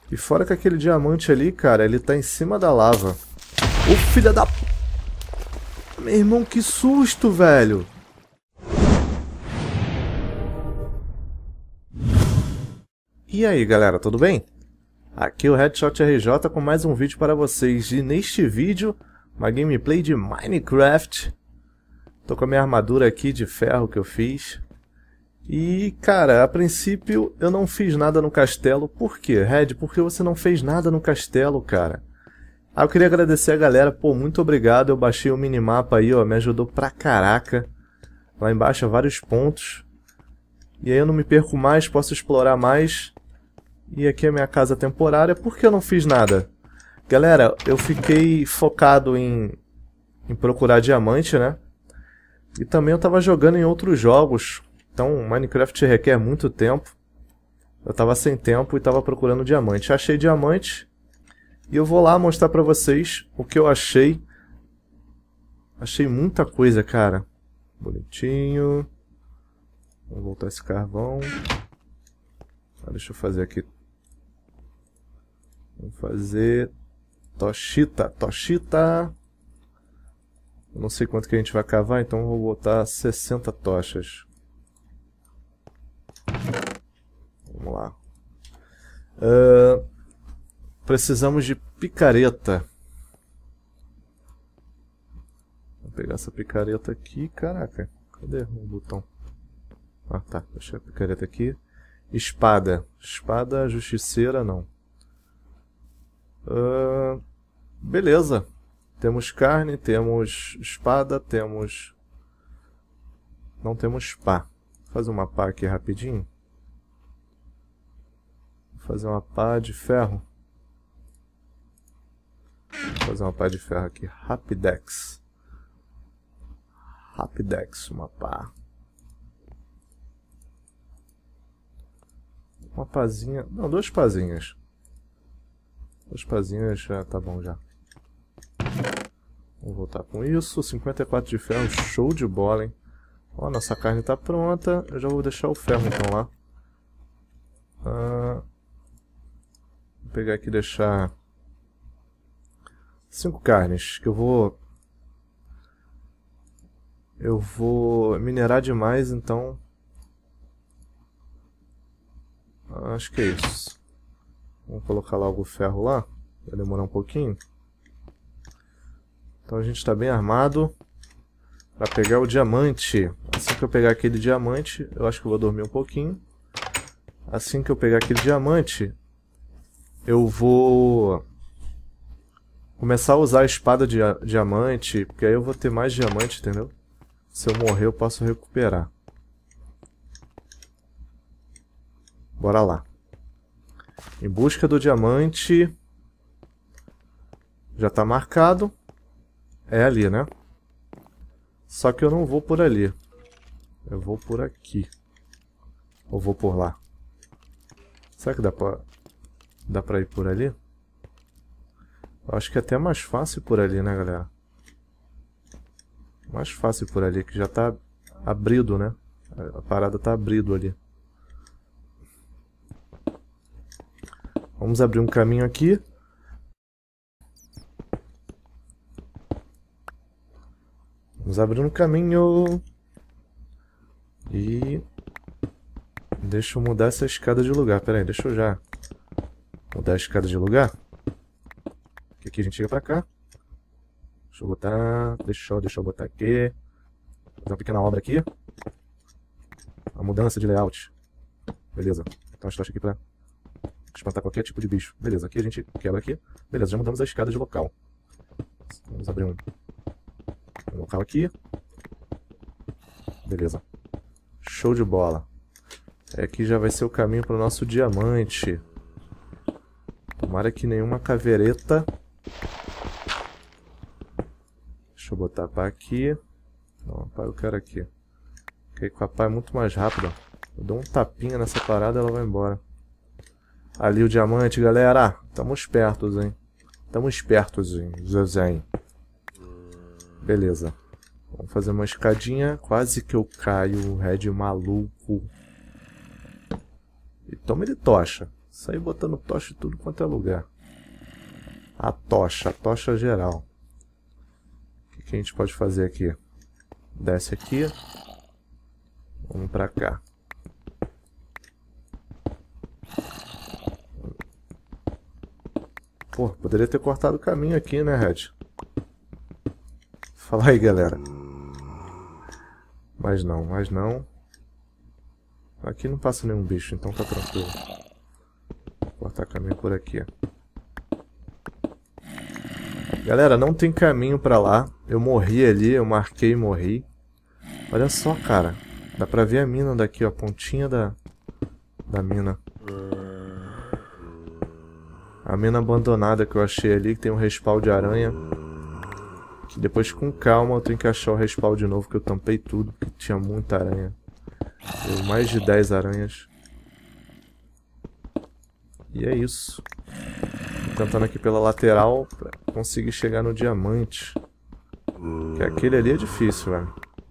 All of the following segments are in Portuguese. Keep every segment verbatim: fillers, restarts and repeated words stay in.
E fora que aquele diamante ali, cara, ele tá em cima da lava. Ô, filha da... Meu irmão, que susto, velho! E aí, galera, tudo bem? Aqui é o Headshot R J com mais um vídeo para vocês. E neste vídeo, uma gameplay de Minecraft. Tô com a minha armadura aqui de ferro que eu fiz. E, cara, a princípio eu não fiz nada no castelo. Por quê, Red? Porque você não fez nada no castelo, cara. Ah, eu queria agradecer a galera. Pô, muito obrigado. Eu baixei o minimapa aí, ó. Me ajudou pra caraca. Lá embaixo há vários pontos. E aí eu não me perco mais, posso explorar mais. E aqui é a minha casa temporária. Por que eu não fiz nada? Galera, eu fiquei focado em, em procurar diamante, né? E também eu tava jogando em outros jogos. Então, Minecraft requer muito tempo. Eu tava sem tempo e tava procurando diamante. Achei diamante. E eu vou lá mostrar pra vocês o que eu achei. Achei muita coisa, cara. Bonitinho. Vou voltar esse carvão. Ah, deixa eu fazer aqui. Vamos fazer... Tochita. Tochita. Eu não sei quanto que a gente vai cavar, então eu vou botar sessenta tochas. Vamos lá. Uh, precisamos de picareta. Vou pegar essa picareta aqui. Caraca, cadê o botão? Ah, tá. Deixa a picareta aqui. Espada. Espada justiceira, não. Uh, beleza. Temos carne, temos espada, temos... Não temos pá. Vou fazer uma pá aqui rapidinho. Vou fazer uma pá de ferro. Vou fazer uma pá de ferro aqui. Rapidex. Rapidex, uma pá. Uma pazinha... Não, duas pazinhas. Duas pazinhas já tá bom já. Vamos voltar com isso. cinquenta e quatro de ferro, show de bola, hein? Ó, nossa carne tá pronta. Eu já vou deixar o ferro então lá. Ah, vou pegar aqui e deixar cinco carnes, que eu vou... Eu vou minerar demais, então... Acho que é isso. Vamos colocar logo o ferro lá. Vai demorar um pouquinho. Então a gente está bem armado para pegar o diamante. Assim que eu pegar aquele diamante, eu acho que eu vou dormir um pouquinho. Assim que eu pegar aquele diamante, eu vou começar a usar a espada de diamante, porque aí eu vou ter mais diamante, entendeu? Se eu morrer, eu posso recuperar. Bora lá. Em busca do diamante. Já está marcado. É ali, né? Só que eu não vou por ali. Eu vou por aqui. Ou vou por lá. Será que dá pra, dá pra ir por ali? Eu acho que é até mais fácil por ali, né, galera? Mais fácil por ali, que já tá abrido, né? A parada tá abrido ali. Vamos abrir um caminho aqui. Vamos abrir um caminho. E... Deixa eu mudar essa escada de lugar. Pera aí, deixa eu já mudar a escada de lugar. Aqui a gente chega pra cá. Deixa eu botar... Deixa eu, deixa eu botar aqui. Fazer uma pequena obra aqui. Uma mudança de layout. Beleza. Então a gente aqui pra... espantar qualquer tipo de bicho. Beleza, aqui a gente quebra aqui. Beleza, já mudamos a escada de local. Vamos abrir um, um local aqui. Beleza. Show de bola. Aqui já vai ser o caminho para o nosso diamante. Tomara que nenhuma caveireta. Deixa eu botar a pá aqui. Não, a pá eu quero aqui. Porque com a pá é muito mais rápido. Eu dou um tapinha nessa parada e ela vai embora. Ali o diamante, galera. Tamo espertos, hein? Tamo espertos, hein? Zezém. Beleza. Vamos fazer uma escadinha. Quase que eu caio. Red maluco. E toma ele tocha. Sair botando tocha em tudo quanto é lugar. A tocha, a tocha geral. O que, que a gente pode fazer aqui? Desce aqui. Vamos pra cá. Pô, poderia ter cortado o caminho aqui, né, Red? Fala aí, galera. Mas não, mas não. Aqui não passa nenhum bicho, então tá tranquilo. Vou cortar caminho por aqui. Galera, não tem caminho pra lá. Eu morri ali, eu marquei e morri. Olha só, cara. Dá pra ver a mina daqui, ó. A pontinha da, da mina. A mina abandonada que eu achei ali, que tem um respawn de aranha. Que depois, com calma, eu tenho que achar o respawn de novo, que eu tampei tudo, porque tinha muita aranha. Deu mais de dez aranhas. E é isso. Tô tentando aqui pela lateral pra conseguir chegar no diamante. Que aquele ali é difícil, velho.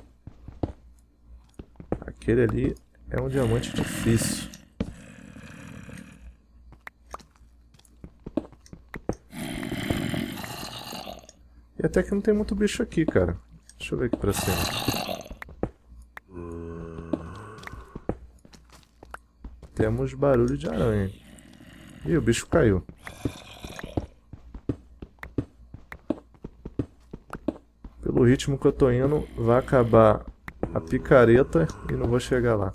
Aquele ali é um diamante difícil. E até que não tem muito bicho aqui, cara. Deixa eu ver aqui pra cima. Temos barulho de aranha. Ih, o bicho caiu. Pelo ritmo que eu tô indo, vai acabar a picareta e não vou chegar lá.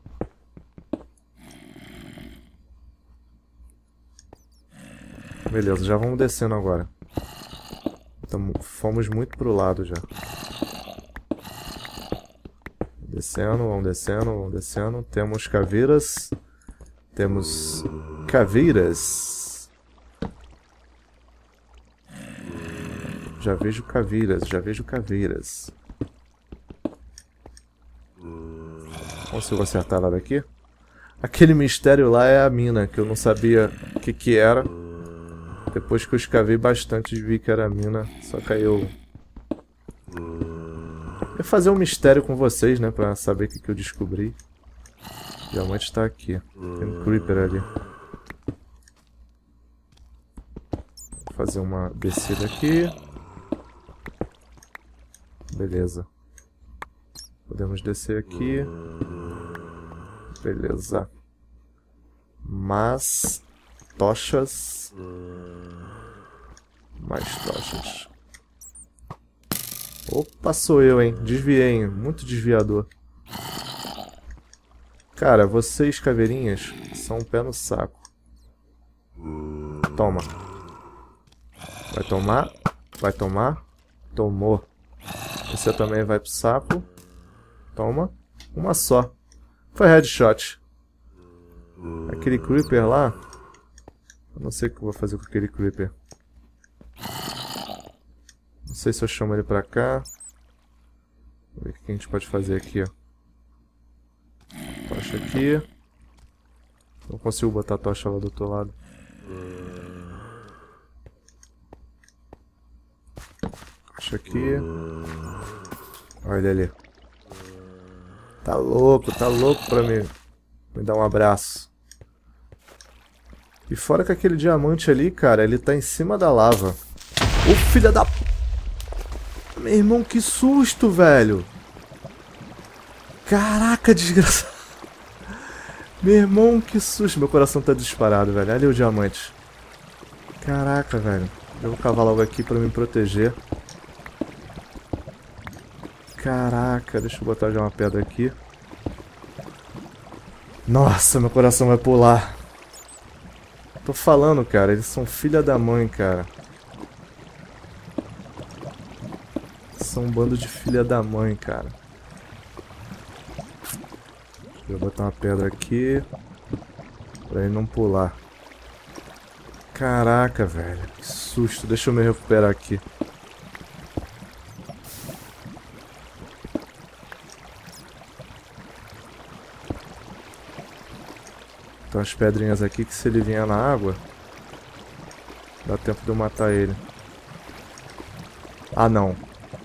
Beleza, já vamos descendo agora. Tamo, fomos muito pro lado já. Descendo, vamos descendo, vamos descendo. Temos caveiras. Temos caveiras. Já vejo caveiras, já vejo caveiras. Vamos se eu vou acertar lá daqui. Aquele mistério lá é a mina, que eu não sabia o que que era. Depois que eu escavei bastante, vi que era a mina. Só que aí eu... Eu ia fazer um mistério com vocês, né? Pra saber o que que eu descobri. O diamante tá aqui. Tem um creeper ali. Vou fazer uma descida aqui. Beleza. Podemos descer aqui. Beleza. Mas... Tochas. Mais tochas. Opa, sou eu, hein? Desviei, hein? Muito desviador. Cara, vocês, caveirinhas, são um pé no saco. Toma. Vai tomar. Vai tomar. Tomou. Você também vai pro saco. Toma. Uma só. Foi headshot. Aquele creeper lá... Eu não sei o que eu vou fazer com aquele creeper. Não sei se eu chamo ele pra cá. Vamos ver o que a gente pode fazer aqui, ó. Tocha aqui. Não consigo botar a tocha lá do outro lado. Tocha aqui. Olha ele ali. Tá louco, tá louco pra me, me dar um abraço. E fora que aquele diamante ali, cara, ele tá em cima da lava. Ô, filha da... Meu irmão, que susto, velho. Caraca, desgraçado. Meu irmão, que susto. Meu coração tá disparado, velho. Olha ali o diamante. Caraca, velho. Eu vou cavar logo aqui pra me proteger. Caraca, deixa eu botar já uma pedra aqui. Nossa, meu coração vai pular. Tô falando, cara, eles são filha da mãe, cara. São um bando de filha da mãe, cara. Deixa eu botar uma pedra aqui pra ele não pular. Caraca, velho, que susto. Deixa eu me recuperar aqui. Tem umas pedrinhas aqui que se ele vier na água, dá tempo de eu matar ele. Ah, não.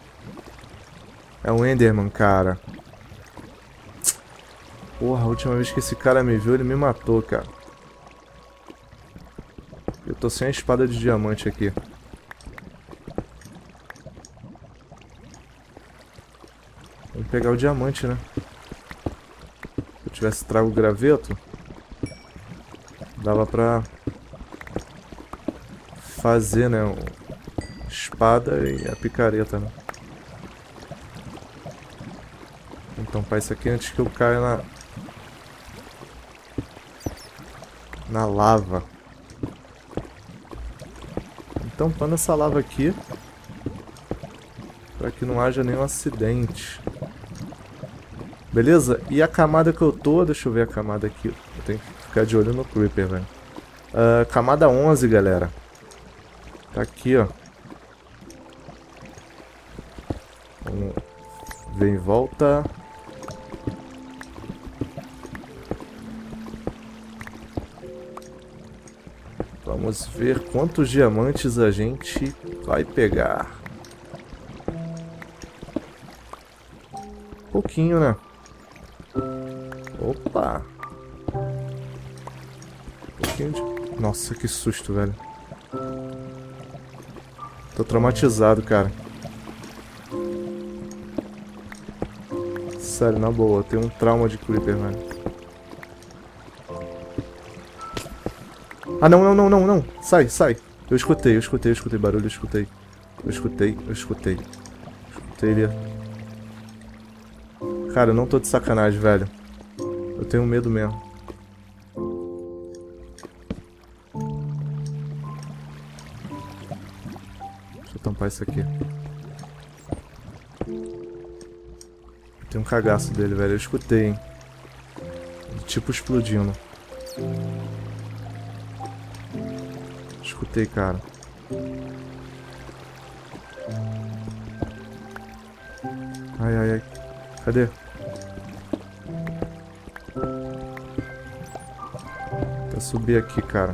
É um Enderman, cara. Porra, a última vez que esse cara me viu, ele me matou, cara. tô sem a espada de diamante aqui. Vamos pegar o diamante, né? Se eu tivesse trago o graveto, dava pra fazer, né? A espada e a picareta, né? Então, pá, isso aqui antes que eu caia na... na lava. Então, tampando essa lava aqui, para que não haja nenhum acidente. Beleza? E a camada que eu tô... Deixa eu ver a camada aqui. Eu tenho que ficar de olho no Creeper, velho. Uh, camada onze, galera. Tá aqui, ó. Vamos ver em volta. Vamos ver quantos diamantes a gente vai pegar. Pouquinho, né? Opa! Pouquinho de... Nossa, que susto, velho. Tô traumatizado, cara. Sério, na boa, eu tenho um trauma de Creeper, velho. Ah, não, não, não, não, não. Sai, sai. Eu escutei, eu escutei, eu escutei barulho, eu escutei. Eu escutei, eu escutei. Escutei ele. Cara, eu não tô de sacanagem, velho. Eu tenho medo mesmo. Deixa eu tampar isso aqui. Tem um cagaço dele, velho. Eu escutei, hein. Tipo explodindo. Escutei, cara. Ai, ai, ai. Cadê? Vou subir aqui, cara.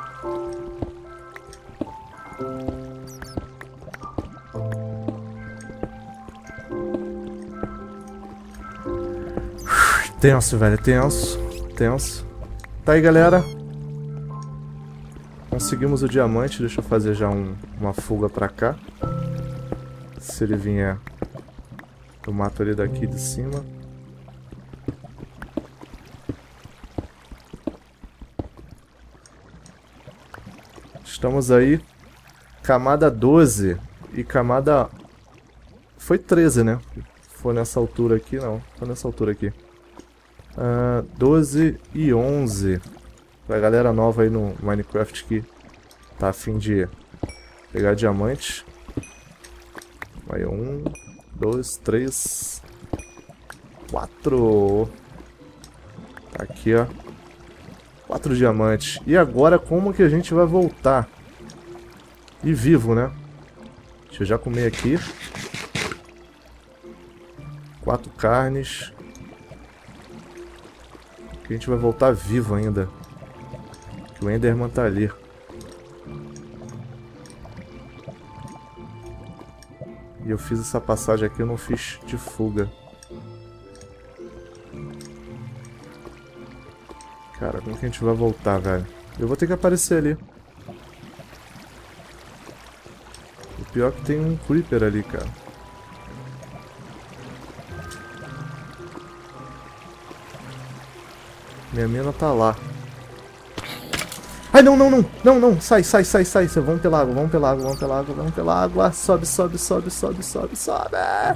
Tenso, velho. Tenso. Tenso. Tá aí, galera. Conseguimos o diamante. Deixa eu fazer já um, uma fuga pra cá. Se ele vier, eu mato ele daqui de cima. Estamos aí. Camada doze. E camada... Foi treze, né? Foi nessa altura aqui, não. Foi nessa altura aqui. Uh, doze e onze. Pra galera nova aí no Minecraft que tá a fim de pegar diamante. Aí, um, dois, três, quatro. Tá aqui, ó. Quatro diamantes. E agora como que a gente vai voltar? E vivo, né? Deixa eu já comer aqui. Quatro carnes. Que a gente vai voltar vivo ainda. Que o Enderman tá ali. E eu fiz essa passagem aqui, eu não fiz de fuga. Cara, como que a gente vai voltar, velho? Eu vou ter que aparecer ali. O pior é que tem um Creeper ali, cara. Minha mina tá lá. Ai, não, não, não, não, não, sai, sai, sai, sai, vamos pela água, vamos pela água, vamos pela água, vamos pela água, sobe, sobe, sobe, sobe, sobe, sobe.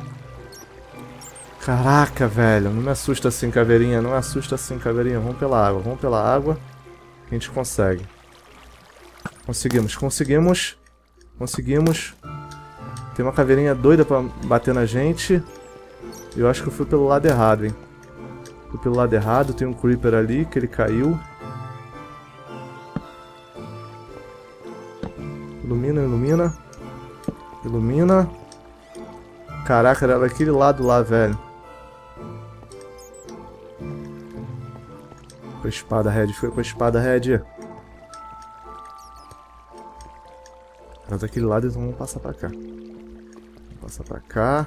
Caraca, velho, não me assusta assim, caveirinha, não me assusta assim, caveirinha, vamos pela água, vamos pela água, a gente consegue. Conseguimos, conseguimos, conseguimos. Tem uma caveirinha doida pra bater na gente. Eu acho que eu fui pelo lado errado, hein. Fui pelo lado errado, tem um Creeper ali, que ele caiu. Ilumina, ilumina. Ilumina. Caraca, era daquele lado lá, velho. Com a espada, Red. Foi com a espada, Red. Era daquele lado, então vamos passar pra cá. Vamos passar pra cá.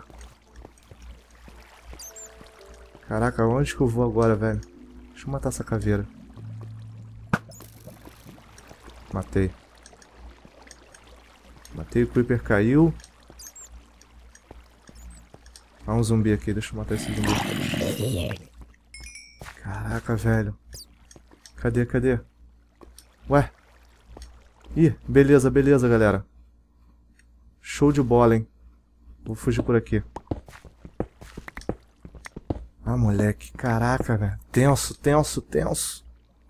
Caraca, onde que eu vou agora, velho? Deixa eu matar essa caveira. Matei. Matei, o Creeper caiu. Ah, um zumbi aqui, deixa eu matar esse zumbi. Caraca, velho. Cadê, cadê? Ué. Ih, beleza, beleza, galera. Show de bola, hein. Vou fugir por aqui. Ah, moleque. Caraca, velho. Tenso, tenso, tenso.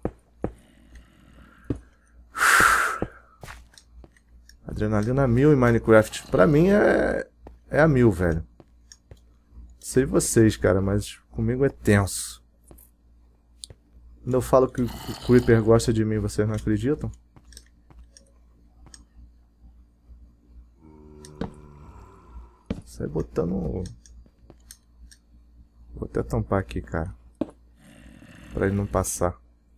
Adrenalina mil em Minecraft. Pra mim é... É a mil, velho. Não sei vocês, cara, mas comigo é tenso. Quando eu falo que o Creeper gosta de mim, vocês não acreditam? Sai botando... Vou até tampar aqui, cara. Pra ele não passar.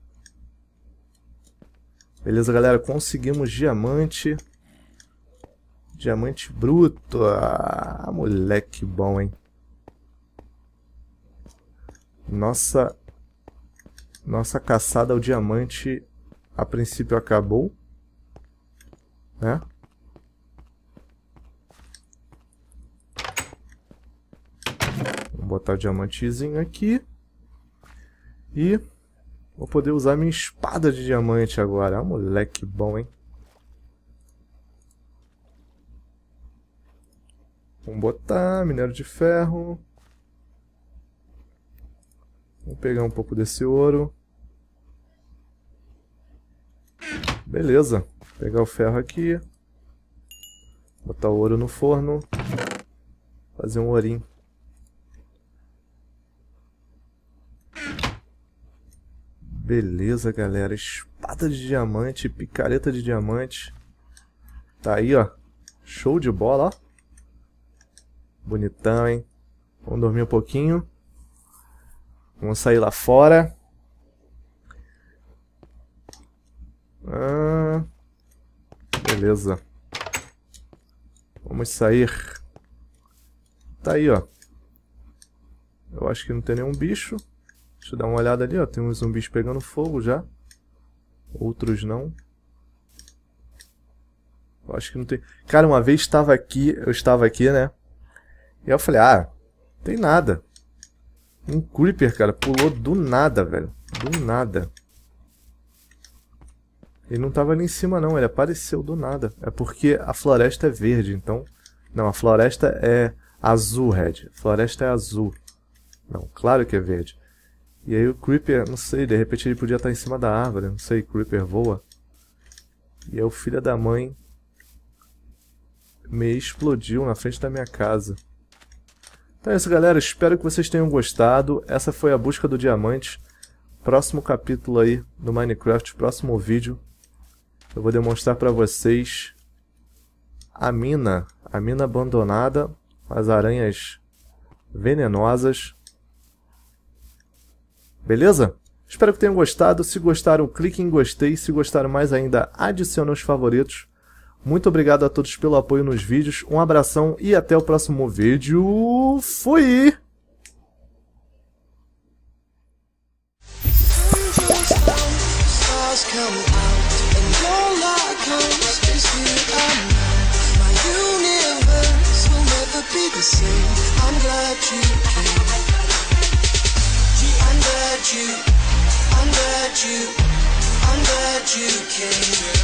Beleza, galera. Conseguimos diamante. Diamante bruto. Ah, moleque bom, hein? Nossa... Nossa caçada ao diamante, a princípio, acabou. Né? Vou botar o diamantezinho aqui. E vou poder usar minha espada de diamante agora. Ah, moleque bom, hein? Vamos botar minério de ferro. Vamos pegar um pouco desse ouro. Beleza. Vou pegar o ferro aqui. Botar o ouro no forno. Fazer um ourinho. Beleza, galera. Espada de diamante, picareta de diamante. Tá aí, ó. Show de bola, ó. Bonitão, hein? Vamos dormir um pouquinho. Vamos sair lá fora. Ah, beleza. Vamos sair. Tá aí, ó. Eu acho que não tem nenhum bicho. Deixa eu dar uma olhada ali, ó. Tem uns zumbis pegando fogo já. Outros não. Eu acho que não tem... Cara, uma vez estava aqui, eu estava aqui, né? E eu falei, ah, não tem nada. Um Creeper, cara, pulou do nada, velho. Do nada. Ele não tava ali em cima, não. Ele apareceu do nada. É porque a floresta é verde, então... Não, a floresta é azul, Red. A floresta é azul. Não, claro que é verde. E aí o Creeper, não sei, de repente ele podia estar em cima da árvore. Não sei, Creeper voa. E aí o filho da mãe me explodiu na frente da minha casa. Então é isso, galera. Espero que vocês tenham gostado. Essa foi a busca do diamante. Próximo capítulo aí do Minecraft, próximo vídeo, eu vou demonstrar para vocês a mina. A mina abandonada, as aranhas venenosas. Beleza? Espero que tenham gostado. Se gostaram, clique em gostei. Se gostaram mais ainda, adicione aos favoritos. Muito obrigado a todos pelo apoio nos vídeos. Um abração e até o próximo vídeo. Fui! I'm glad you, I'm glad you came.